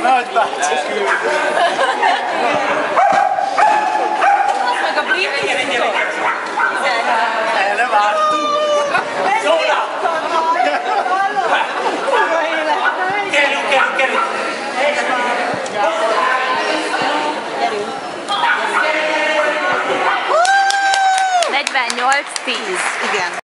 Nagybácsi küld. Az meg a brit tudod? Erre vártunk. Zóra! Gyerünk! 48-10. Igen.